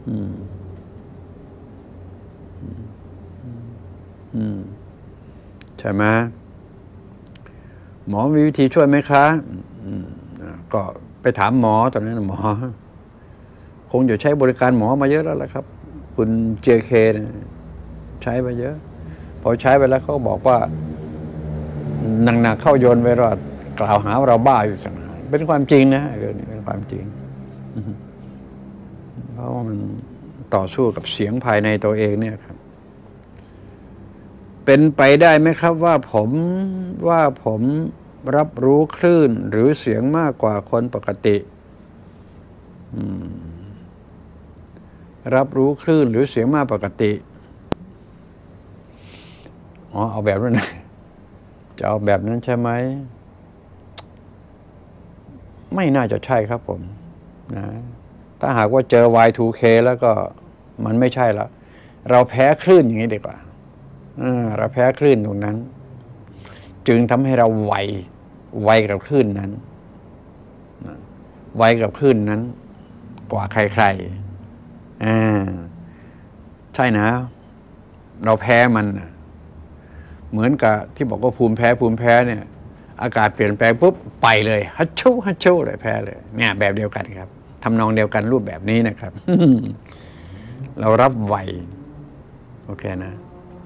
ใช่ไหมหมอมีวิธีช่วยไหมคะก็ไปถามหมอตอนนั้นหมอคงจะใช้บริการหมอมาเยอะแล้วล่ะครับคุณเจเคใช้ไปเยอะพอใช้ไปแล้วเขาบอกว่าหนักๆเข้าโยนไปรอดกล่าวหาเราบ้าอยู่สังหารเป็นความจริงนะเรื่องนี้เป็นความจริงเพราะมันต่อสู้กับเสียงภายในตัวเองเนี่ยครับเป็นไปได้ไหมครับว่าผมรับรู้คลื่นหรือเสียงมากกว่าคนปกติรับรู้คลื่นหรือเสียงมากปกติเอาแบบนั้นนะจะเอาแบบนั้นใช่ไหมไม่น่าจะใช่ครับผมนะถ้าหากว่าเจอ Y2K แล้วก็มันไม่ใช่แล้วเราแพ้คลื่นอย่างนี้ดีกว่าเราแพ้คลื่นตรงนั้นจึงทำให้เราไวกับคลื่นนั้นไวกับคลื่นนั้นกว่าใครใช่นะเราแพ้มันเหมือนกับที่บอกว่าภูมิแพ้เนี่ยอากาศเปลี่ยนแปลงปุ๊บไปเลยฮัชชู่เลยแพ้เลยเนี่ยแบบเดียวกันครับทำนองเดียวกันรูปแบบนี้นะครับ เรารับไวโอเคนะ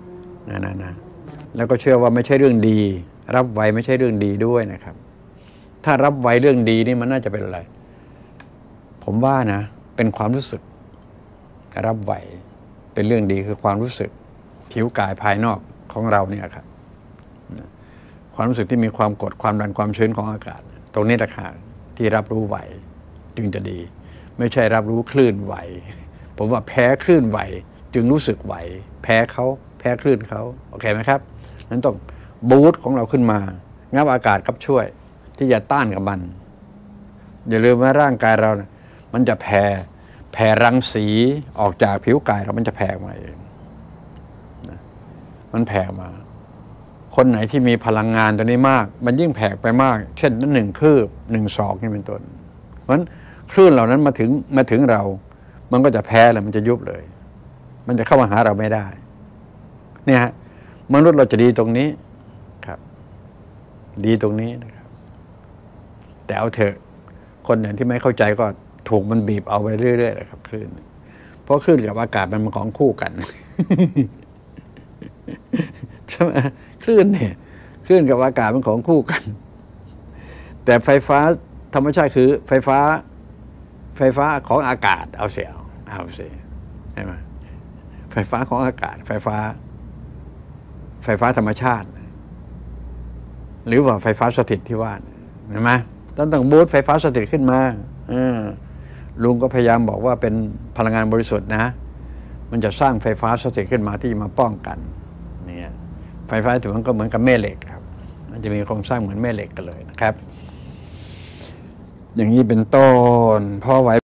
แล้วก็เชื่อว่าไม่ใช่เรื่องดีรับไวไม่ใช่เรื่องดีด้วยนะครับถ้ารับไวเรื่องดีนี่มันน่าจะเป็นอะไรผมว่านะเป็นความรู้สึกรับไวเป็นเรื่องดีคือความรู้สึกผิวกายภายนอกของเราเนี่ยครับความรู้สึกที่มีความกดความดันความชื้นของอากาศตรงนี้แหละค่ะที่รับรู้ไหวจึงจะดีไม่ใช่รับรู้คลื่นไหวผมว่าแพ้คลื่นไหวจึงรู้สึกไหวแพ้คลื่นเขาโอเคไหมครับนั้นต้องบูสต์ของเราขึ้นมางับอากาศครับช่วยที่จะต้านกับมันอย่าลืมว่าร่างกายเรานะมันจะแผ่รังสีออกจากผิวกายเรามันจะแผ่มาเองมันแผ่มาคนไหนที่มีพลังงานตัวนี้มากมันยิ่งแผ่ไปมากเช่นนั้น1 คืบ 1 ศอกนี่เป็นต้นเพราะฉะนั้นคลื่นเหล่านั้นมาถึงเรามันก็จะแพ้เลยมันจะยุบเลยมันจะเข้ามาหาเราไม่ได้เนี่ยฮะมนุษย์เราจะดีตรงนี้ครับดีตรงนี้นะครับแต่เอาเถอะคนอย่างที่ไม่เข้าใจก็ถูกมันบีบเอาไปเรื่อยๆนะครับคลื่นเพราะคลื่นกับอากาศมันของคู่กันใช่ไหมคลื่นเนี่ยคลื่นกับอากาศมันของคู่กันแต่ไฟฟ้าธรรมชาติคือไฟฟ้าของอากาศเอาเสียใช่ไหมไฟฟ้าของอากาศไฟฟ้าธรรมชาติหรือว่าไฟฟ้าสถิตที่ว่าเห็นไหมต้องบูสต์ไฟฟ้าสถิตขึ้นมาลุงก็พยายามบอกว่าเป็นพลังงานบริสุทธิ์นะมันจะสร้างไฟฟ้าสถิตขึ้นมาที่มาป้องกันเนี่ยไฟฟ้าถือว่าก็เหมือนกับแม่เหล็กครับมันจะมีโครงสร้างเหมือนแม่เหล็กกันเลยนะครับอย่างนี้เป็นต้นพอไว้